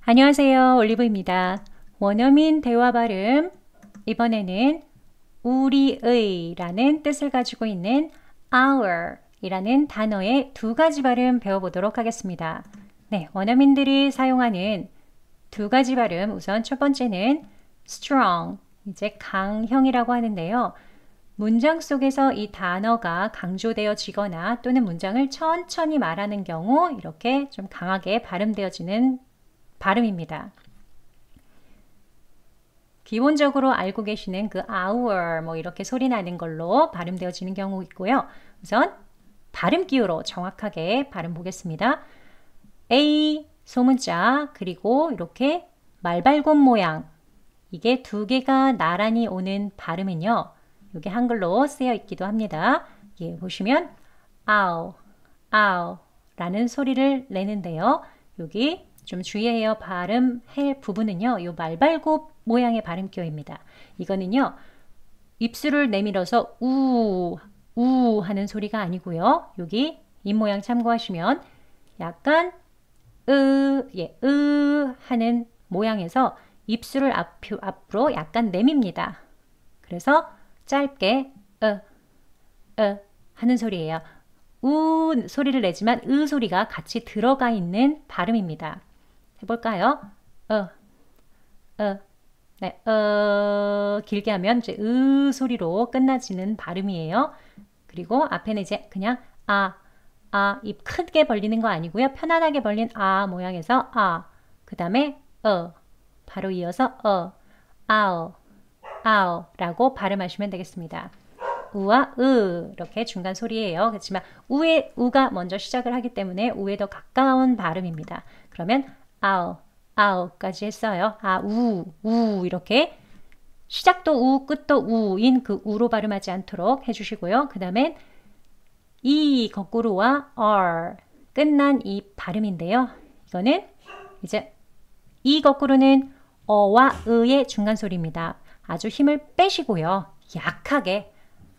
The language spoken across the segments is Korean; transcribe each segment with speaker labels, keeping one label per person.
Speaker 1: 안녕하세요. 올리브입니다. 원어민 대화 발음. 이번에는 우리의 라는 뜻을 가지고 있는 our 이라는 단어의 두 가지 발음 배워보도록 하겠습니다. 네, 원어민들이 사용하는 두 가지 발음. 우선 첫 번째는 strong, 이제 강형이라고 하는데요. 문장 속에서 이 단어가 강조되어지거나 또는 문장을 천천히 말하는 경우 이렇게 좀 강하게 발음되어지는 발음입니다. 기본적으로 알고 계시는 그 our 뭐 이렇게 소리 나는 걸로 발음되어지는 경우 있고요. 우선 발음 기호로 정확하게 발음 보겠습니다. A 소문자 그리고 이렇게 말발굽 모양 이게 두 개가 나란히 오는 발음은요. 이게 한글로 쓰여 있기도 합니다. 예, 보시면 아우 아우 라는 소리를 내는데요. 여기 좀 주의해요. 발음할 부분은요. 이 말발굽 모양의 발음기호입니다. 이거는요. 입술을 내밀어서 우 하는 소리가 아니고요. 여기 입 모양 참고하시면 약간 하는 모양에서 입술을 앞으로 약간 내밉니다. 그래서 짧게 하는 소리예요. 우 소리를 내지만 소리가 같이 들어가 있는 발음입니다. 해볼까요? 네, 길게 하면 이제 소리로 끝나지는 발음이에요. 그리고 앞에는 이제 그냥 입 크게 벌리는 거 아니고요. 편안하게 벌린 모양에서 그 다음에 바로 이어서 아우 라고 발음하시면 되겠습니다. 우와 이렇게 중간 소리예요. 그렇지만 우가 먼저 시작을 하기 때문에 우에 더 가까운 발음입니다. 그러면 아우까지 했어요. 우 이렇게 시작도 우 끝도 우인 그 우로 발음하지 않도록 해주시고요. 그 다음엔 이 거꾸로와 r 끝난 이 발음인데요. 이거는 이제 이 거꾸로는 어와 의의 중간 소리입니다. 아주 힘을 빼시고요. 약하게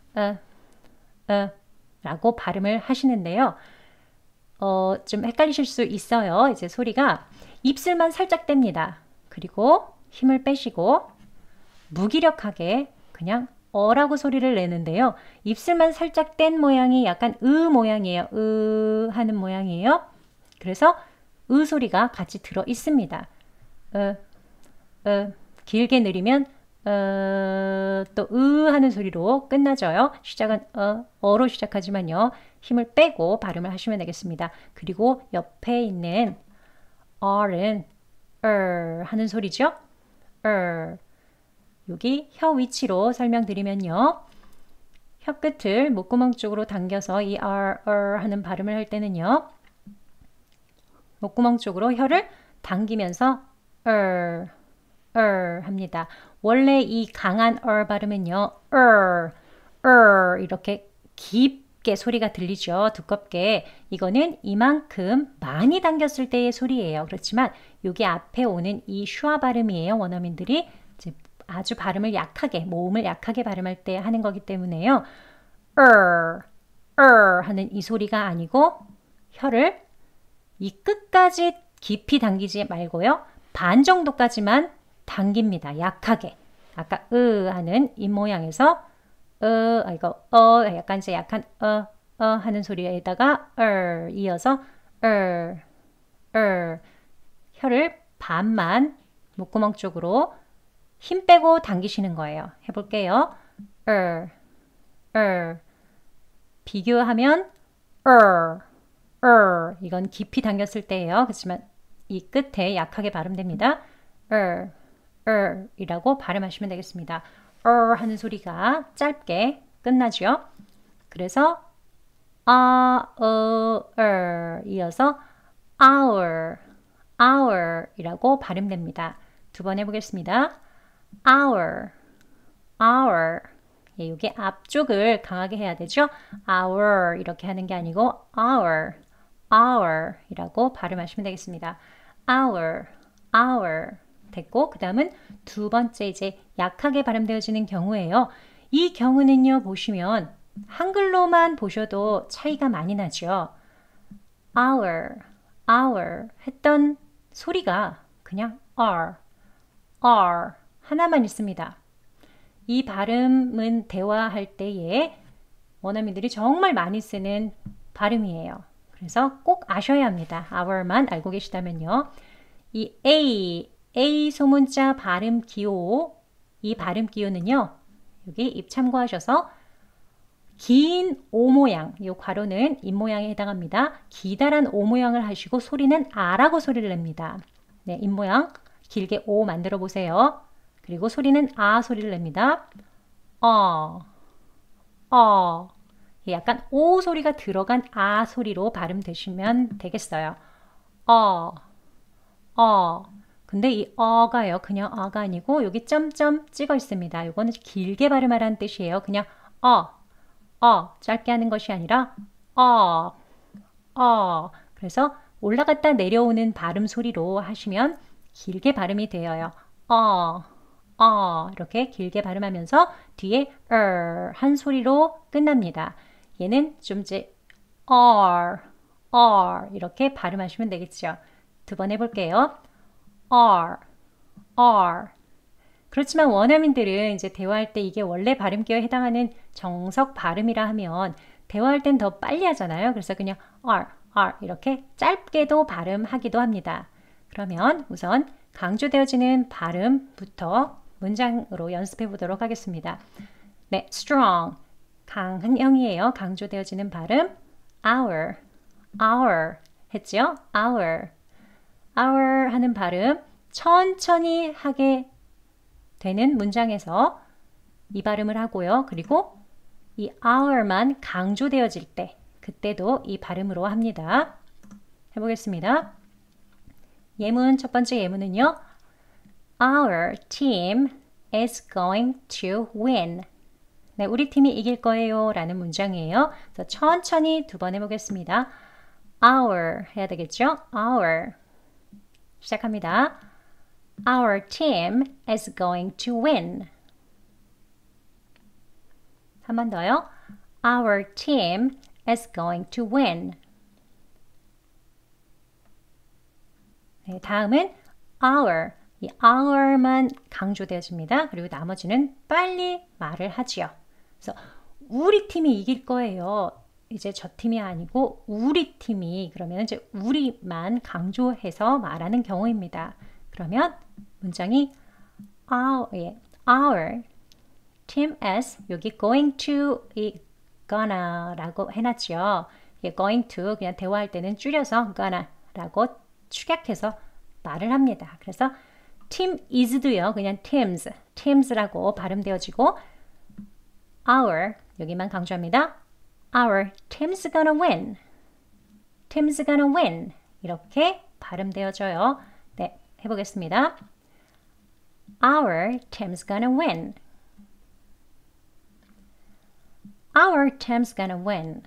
Speaker 1: 라고 발음을 하시는데요. 좀 헷갈리실 수 있어요. 이제 소리가 입술만 살짝 뗍니다. 그리고 힘을 빼시고 무기력하게 그냥 어라고 소리를 내는데요. 입술만 살짝 뗀 모양이 약간 모양이에요. 하는 모양이에요. 그래서 소리가 같이 들어 있습니다. 길게 느리면 또 하는 소리로 끝나져요. 시작은 어로 시작하지만요. 힘을 빼고 발음을 하시면 되겠습니다. 그리고 옆에 있는 r은 하는 소리죠. 여기 혀 위치로 설명드리면요. 혀 끝을 목구멍 쪽으로 당겨서 이 하는 발음을 할 때는요. 목구멍 쪽으로 혀를 당기면서 합니다. 원래 이 강한 발음은요. 이렇게 깊게 소리가 들리죠. 두껍게. 이거는 이만큼 많이 당겼을 때의 소리예요. 그렇지만 여기 앞에 오는 이 슈아 발음이에요. 원어민들이 이제 아주 발음을 약하게, 모음을 약하게 발음할 때 하는 거기 때문에요. 하는 이 소리가 아니고 혀를 이 끝까지 깊이 당기지 말고요. 반 정도까지만 당깁니다. 약하게. 아까 하는 입 모양에서 이거 약간 이제 약간 하는 소리에다가 이어서 혀를 반만 목구멍 쪽으로 힘 빼고 당기시는 거예요. 해볼게요. 비교하면 이건 깊이 당겼을 때예요. 그렇지만 이 끝에 약하게 발음됩니다. 이라고 발음하시면 되겠습니다. 하는 소리가 짧게 끝나죠. 그래서 이어서 hour 이라고 발음됩니다. 두 번 해보겠습니다. hour 예, 이게 앞쪽을 강하게 해야 되죠. hour 이렇게 하는 게 아니고 hour 이라고 발음하시면 되겠습니다. hour 됐고 그 다음은 두 번째 이제 약하게 발음되어지는 경우예요. 이 경우는요. 보시면 한글로만 보셔도 차이가 많이 나죠. hour 했던 소리가 그냥 R 하나만 있습니다. 이 발음은 대화할 때에 원어민들이 정말 많이 쓰는 발음이에요. 그래서 꼭 아셔야 합니다. our만 알고 계시다면요. 이 A 소문자 발음 기호, 이 발음 기호는요. 여기 입 참고하셔서 긴 O 모양, 이 괄호는 입 모양에 해당합니다. 기다란 O 모양을 하시고 소리는 A라고 소리를 냅니다. 네, 입 모양 길게 O 만들어 보세요. 그리고 소리는 A 소리를 냅니다. 약간 O 소리가 들어간 A 소리로 발음되시면 되겠어요. 근데 이 어가요. 그냥 어가 아니고 여기 점점 찍어 있습니다. 이거는 길게 발음하라는 뜻이에요. 그냥 짧게 하는 것이 아니라 그래서 올라갔다 내려오는 발음 소리로 하시면 길게 발음이 되어요. 이렇게 길게 발음하면서 뒤에 한 소리로 끝납니다. 얘는 좀 이제 이렇게 발음하시면 되겠죠. 두 번 해볼게요. 그렇지만 원어민들은 이제 대화할 때 이게 원래 발음기호에 해당하는 정석 발음이라 하면 대화할 땐 더 빨리 하잖아요. 그래서 그냥 이렇게 짧게도 발음하기도 합니다. 그러면 우선 강조되어지는 발음부터 문장으로 연습해 보도록 하겠습니다. 네, strong. 강형이에요. 강조되어지는 발음. our 했죠? our 하는 발음 천천히 하게 되는 문장에서 이 발음을 하고요. 그리고 이 our만 강조되어질 때 그때도 이 발음으로 합니다. 해보겠습니다. 예문 첫 번째 예문은요. Our team is going to win. 네, 우리 팀이 이길 거예요 라는 문장이에요. 그래서 천천히 두 번 해보겠습니다. Our 해야 되겠죠? Our 시작합니다. Our team is going to win. 한 번 더요. Our team is going to win. 네, 다음은 our. 이 our만 강조되어집니다. 그리고 나머지는 빨리 말을 하지요. 그래서 우리 팀이 이길 거예요. 이제 저 팀이 아니고 우리 팀이 그러면 이제 우리만 강조해서 말하는 경우입니다. 그러면 문장이 our team is 여기 going to 이 gonna 라고 해놨죠. going to 그냥 대화할 때는 줄여서 gonna 라고 축약해서 말을 합니다. 그래서 team is도요. 그냥 teams라고 발음되어지고 our 여기만 강조합니다. Our team's gonna win. Team's gonna win. 이렇게 발음되어져요. 네, 해보겠습니다. Our team's gonna win. Our team's gonna win.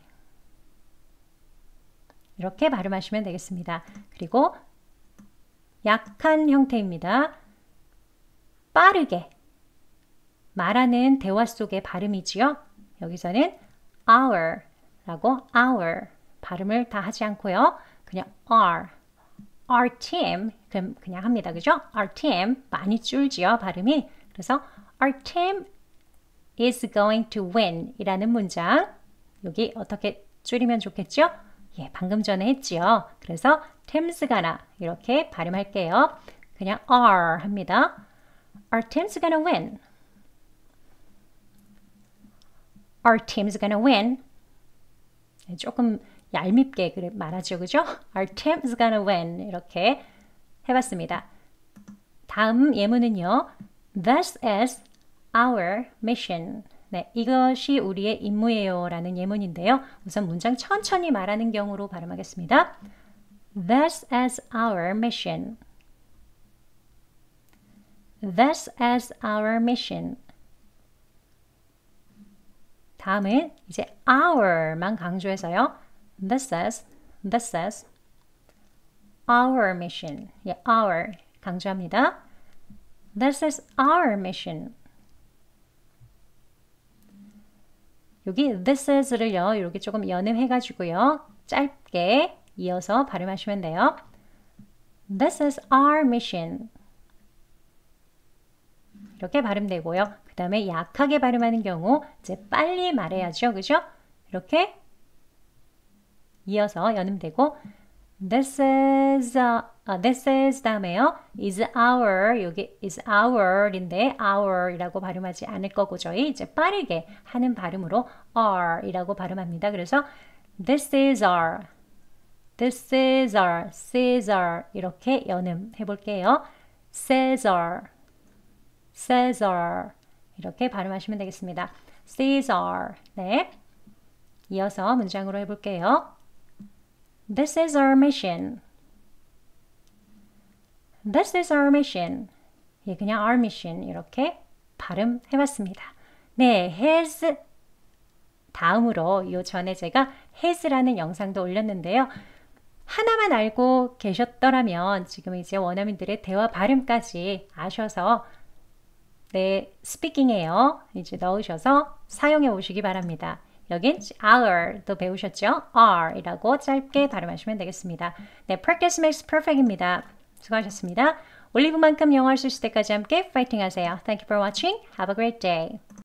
Speaker 1: 이렇게 발음하시면 되겠습니다. 그리고 약한 형태입니다. 빠르게 말하는 대화 속의 발음이지요. 여기서는 our라고 our 발음을 다 하지 않고요. 그냥 our team 그냥 합니다. 그죠? our team 많이 줄지요. 발음이. 그래서 our team is going to win 이라는 문장 여기 어떻게 줄이면 좋겠죠? 예, 방금 전에 했지요. 그래서 team's gonna 이렇게 발음할게요. 그냥 are 합니다. Our team's gonna win. Our team's gonna win. 조금 얄밉게 말하죠. 그죠? Our team's gonna win. 이렇게 해봤습니다. 다음 예문은요. This is our mission. 네, 이것이 우리의 임무예요 라는 예문인데요. 우선 문장 천천히 말하는 경우로 발음하겠습니다. This is our mission. This is our mission. 다음은 이제 our만 강조해서요. This is our mission. 예, our 강조합니다. This is our mission. 여기 this is를요. 이렇게 조금 연음해가지고요. 짧게 이어서 발음하시면 돼요. This is our mission. 이렇게 발음되고요. 그 다음에 약하게 발음하는 경우 이제 빨리 말해야죠. 그죠? 이렇게 이어서 연음되고 this is 다음에요. is our 여기 is our인데 our이라고 발음하지 않을 거고 저희 이제 빠르게 하는 발음으로 our이라고 발음합니다. 그래서 this is our This is our, Caesar 이렇게 연음해 볼게요. Caesar, Caesar 이렇게 발음하시면 되겠습니다. Caesar 네, 이어서 문장으로 해볼게요. This is our mission. This is our mission. 예, 그냥 our mission 이렇게 발음해봤습니다. 네, has 다음으로 요 전에 제가 has라는 영상도 올렸는데요. 하나만 알고 계셨더라면 지금 이제 원어민들의 대화 발음까지 아셔서 네, 스피킹에요. 이제 넣으셔서 사용해 보시기 바랍니다. 여긴 our도 배우셨죠? R이라고 짧게 발음하시면 되겠습니다. 네, practice makes perfect입니다. 수고하셨습니다. 올리브만큼 영어할 수 있을 때까지 함께 파이팅 하세요. Thank you for watching. Have a great day.